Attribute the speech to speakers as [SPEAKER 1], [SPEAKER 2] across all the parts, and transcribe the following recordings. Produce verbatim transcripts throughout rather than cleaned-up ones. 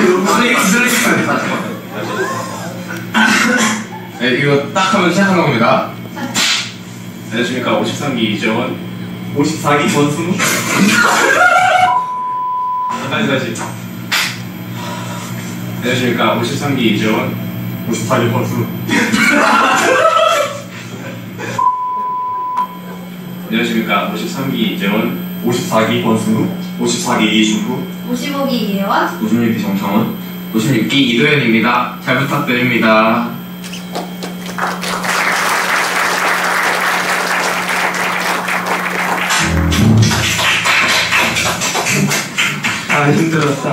[SPEAKER 1] 아니 네, 이거 딱 하면 시작하는 겁니다. 안녕하십니까. 오십삼 기 이재원.
[SPEAKER 2] 오십사 기 권순우.
[SPEAKER 1] 다시 다시. 안녕하십니까. 오십삼 기 이재원.
[SPEAKER 2] 오십사 기 권순우.
[SPEAKER 1] 안녕하십니까. 오십삼 기 이재원.
[SPEAKER 2] 오십사 기 권순우. 오십사 기 이준구.
[SPEAKER 3] 오십오 기 이혜원.
[SPEAKER 4] 오십육 기 정창원. 오십육 기 이도현입니다. 잘 부탁드립니다.
[SPEAKER 2] 아 힘들었다.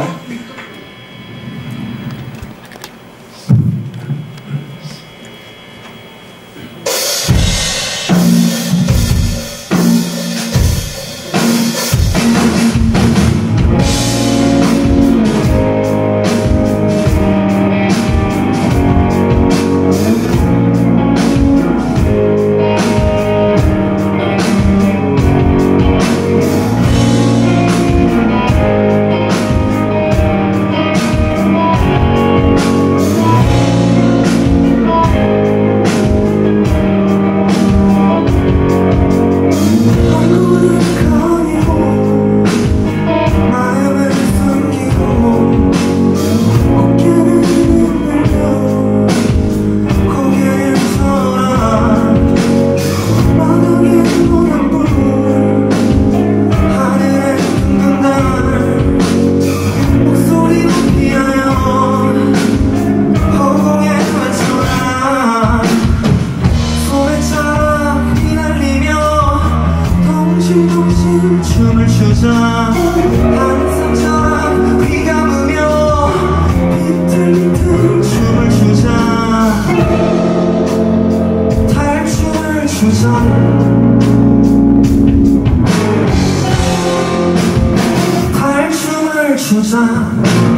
[SPEAKER 2] 탈춤을 추자.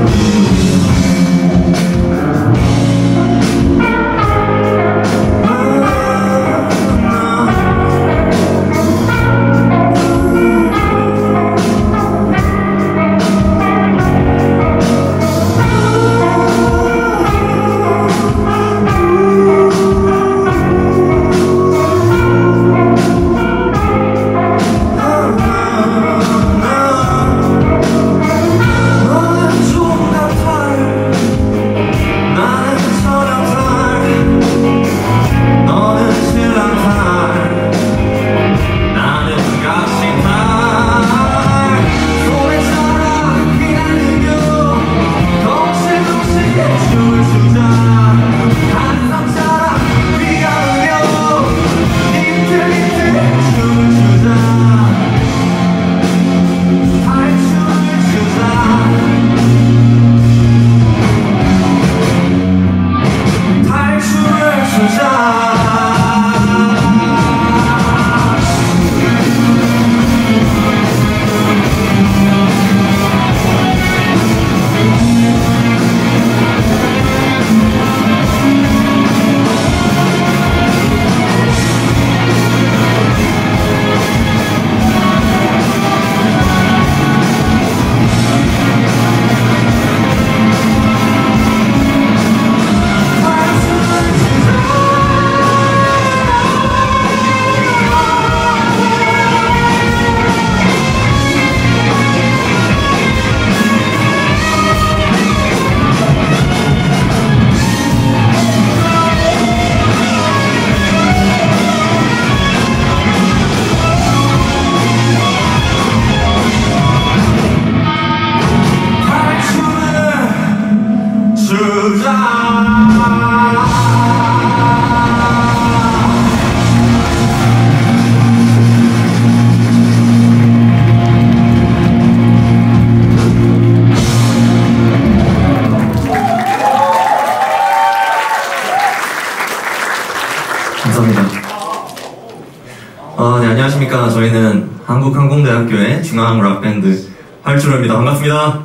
[SPEAKER 5] 어, 네, 안녕하십니까. 저희는 한국항공대학교의 중앙락밴드 활주로입니다. 반갑습니다.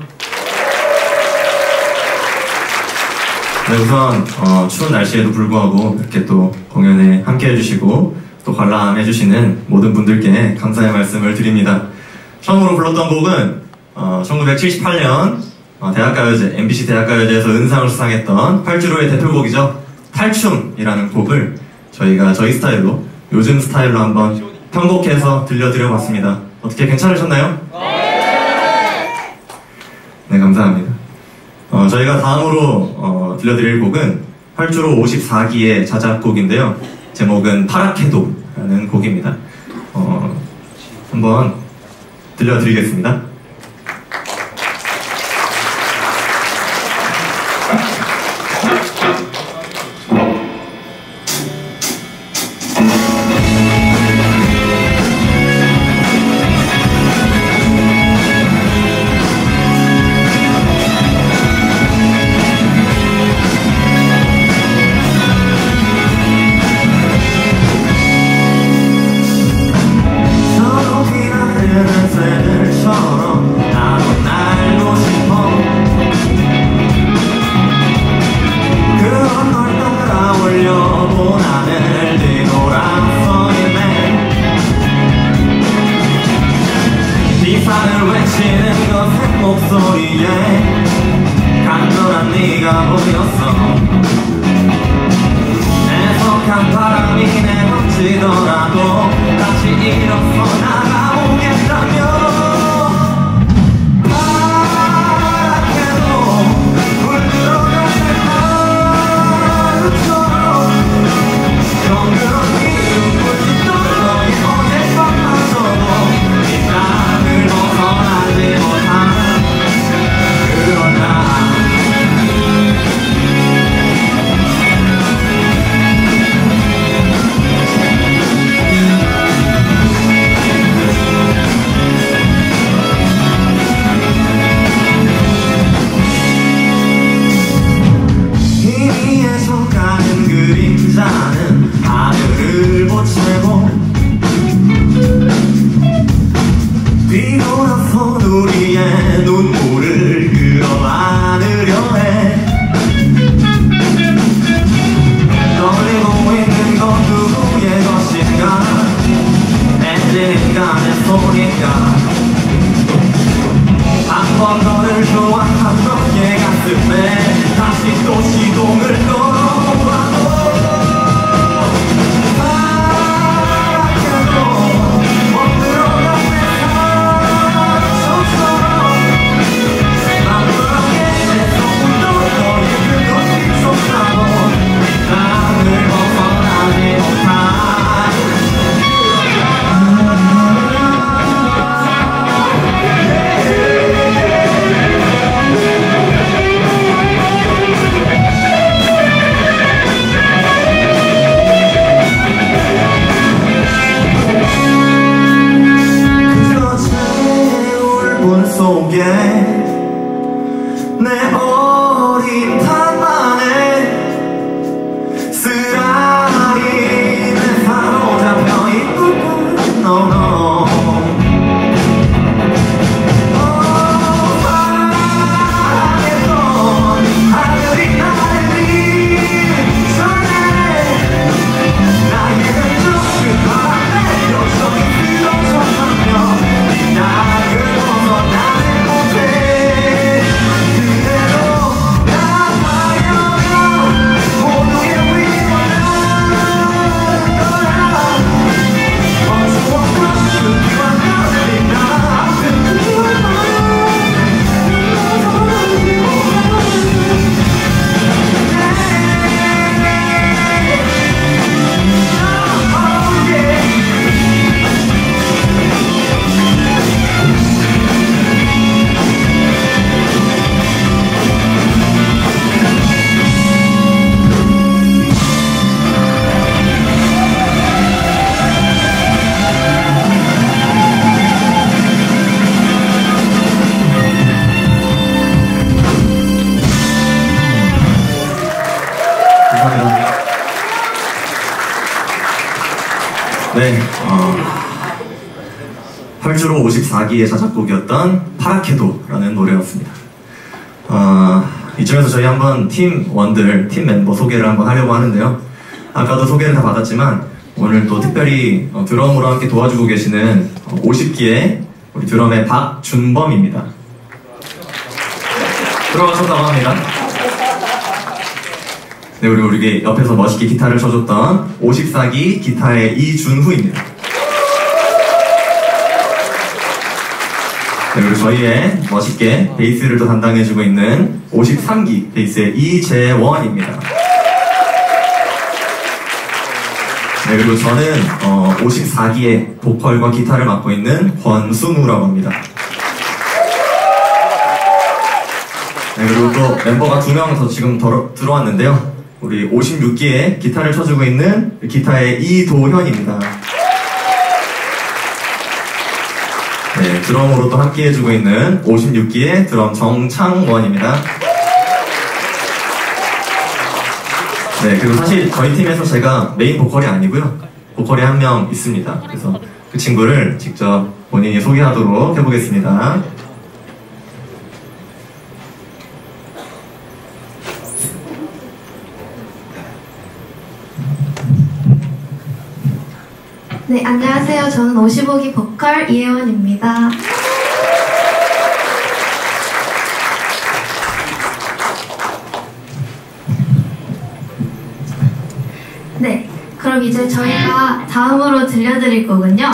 [SPEAKER 5] 네, 우선 어, 추운 날씨에도 불구하고 이렇게 또 공연에 함께 해주시고 또 관람해주시는 모든 분들께 감사의 말씀을 드립니다. 처음으로 불렀던 곡은 어, 천구백칠십팔 년 어, 대학가요제, 엠비씨 대학가요제에서 은상을 수상했던 팔주로의 대표곡이죠. 탈춤이라는 곡을 저희가 저희 스타일로, 요즘 스타일로 한번 편곡해서 들려드려봤습니다. 어떻게 괜찮으셨나요? 네, 감사합니다. 어, 저희가 다음으로 어, 들려드릴 곡은 활주로 오십사 기의 자작곡인데요. 제목은 파랗게도라는 곡입니다. 어, 한번 들려드리겠습니다.
[SPEAKER 2] 목소리에 간절한 네가 보였어. 애석한 바람이 내던지더라도 다시 일어서 나가오겠다며. 파랗게도 물들어갈 하루처럼 정그런 기운 불빛도 너의 어젯밤마저도 이 땅을 벗어나지 못한 그런 나. 희미해져 가는 그림자는 하늘을 보채고 뒤돌아서 우리의 눈물을 끌어안으려 해. 떨리고 있는 건 누구의 것인가? 내 인간의 소리가 한 번 너를 좋아한 너의 가슴에 다시 또 시동을 걸어보라고. 파랗게도 멈들어간 내 상처처럼 마음속에 내 소문도 너의 그 눈빛 쏟아도 이 땅을 벗어나지 못한 속에 내 어린 탓만에 쓰라리 내 사로잡혀 있고 no no 파랗게도 하늘이 나를 비춰내. 나의 왼쪽 그 바람에 요청이 쓰러져가며 이 땅을 벗어나지 못해. 그대로 남아여가 모두의 위험한 거라. 멈추었던 그 기억이 나 아픈 그만
[SPEAKER 5] 네, 어, 활주로 오십사 기의 자작곡이었던 파랗게도라는 노래였습니다. 어, 이쯤에서 저희 한번 팀 원들, 팀 멤버 소개를 한번 하려고 하는데요. 아까도 소개를 다 받았지만 오늘 또 특별히 어, 드럼으로 함께 도와주고 계시는 어, 오십 기의 우리 드럼의 박준범입니다. 들어가셨다고 합니다. 네, 그리고 우리 옆에서 멋있게 기타를 쳐줬던 오십사 기 기타의 이준후입니다. 네, 그리고 저희의 멋있게 베이스를 또 담당해주고 있는 오십삼 기 베이스의 이재원입니다. 네, 그리고 저는 어, 오십사 기의 보컬과 기타를 맡고 있는 권순우라고 합니다. 네, 그리고 또 멤버가 두 명 더 지금 더, 들어왔는데요. 우리 오십육 기에 기타를 쳐주고 있는 기타의 이도현입니다. 네, 드럼으로 또 함께 해주고 있는 오십육 기의 드럼 정창원입니다. 네, 그리고 사실 저희 팀에서 제가 메인 보컬이 아니고요. 보컬이 한 명 있습니다. 그래서 그 친구를 직접 본인이 소개하도록 해보겠습니다.
[SPEAKER 3] 네, 안녕하세요. 저는 오십오 기 보컬 이혜원입니다. 네, 그럼 이제 저희가 다음으로 들려드릴 거군요.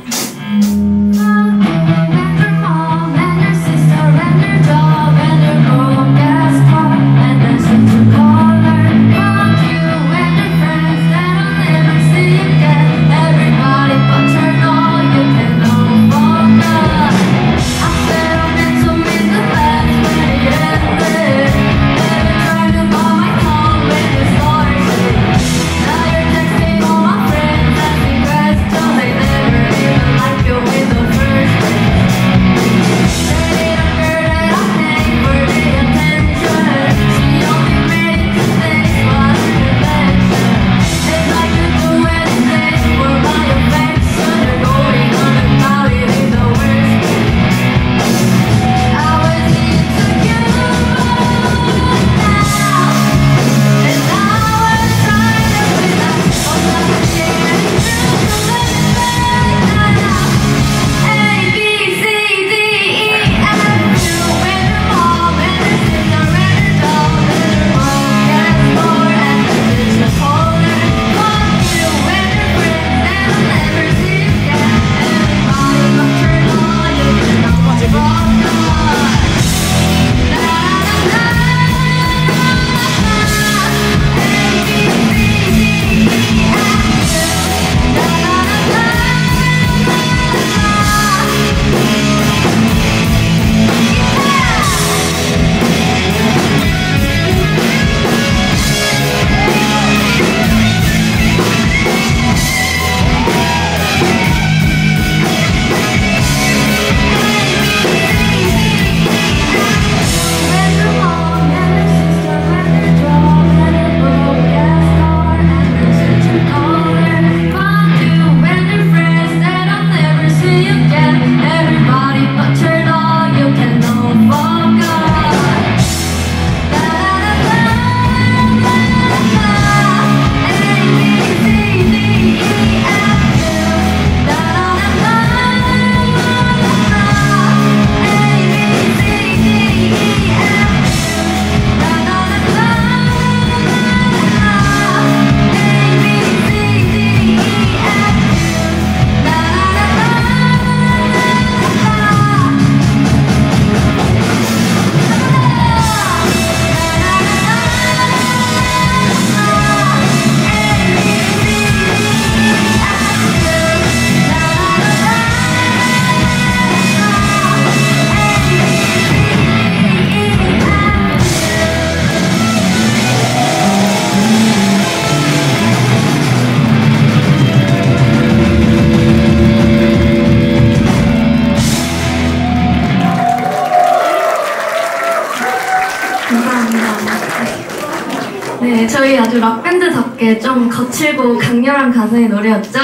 [SPEAKER 3] 네, 저희 아주 락밴드답게 좀 거칠고 강렬한 가사의 노래였죠?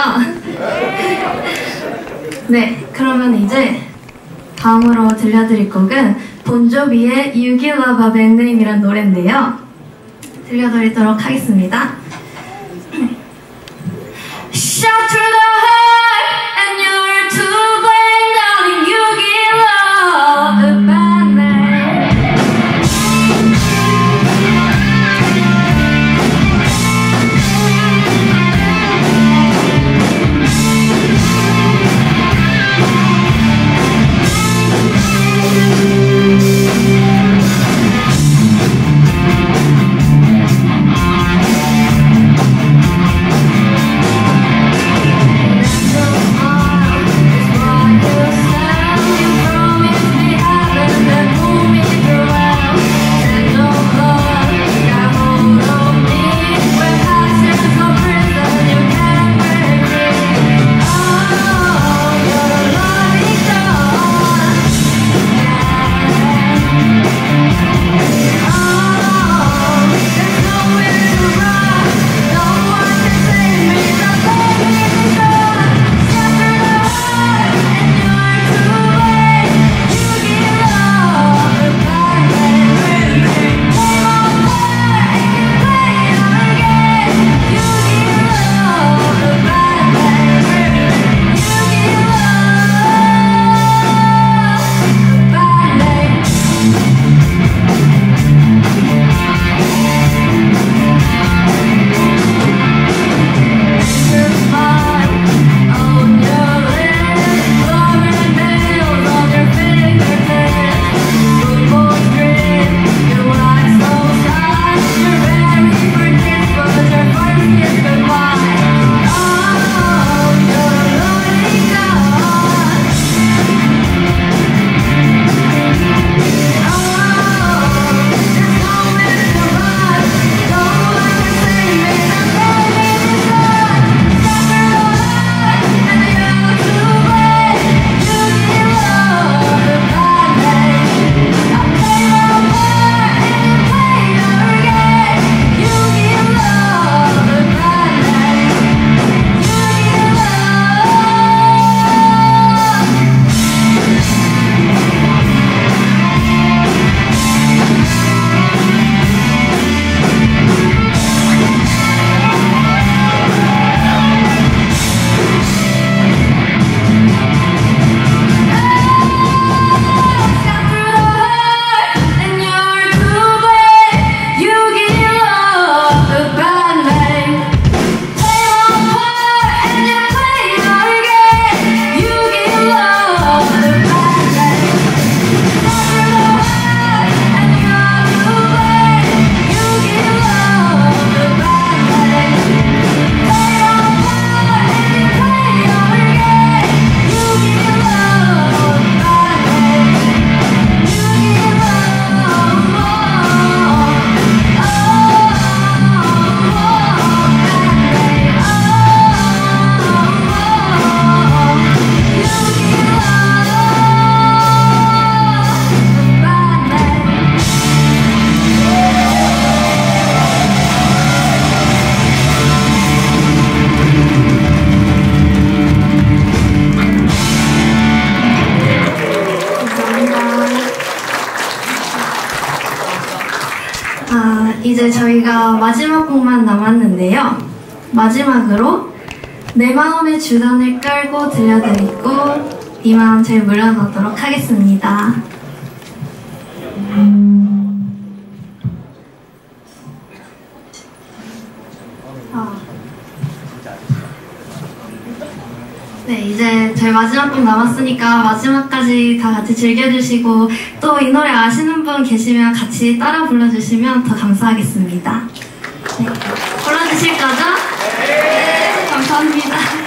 [SPEAKER 3] 네, 그러면 이제 다음으로 들려드릴 곡은 본조비의 You Give Love a Bad Name이란 노래인데요. 들려드리도록 하겠습니다. Shot through the heart and you're to blame, darling. You give love a bad name. 아, 이제 저희가 마지막 곡만 남았는데요. 마지막으로 내 마음의 주단을 깔고 들려드리고 이만 저희 물러나도록 하겠습니다. 아. 네, 이제 저희 마지막 곡 남았으니까 마지막까지 다 같이 즐겨주시고 또 이 노래 아시는 분 계시면 같이 따라 불러주시면 더 감사하겠습니다. 네. 불러주실 거죠? 네, 감사합니다.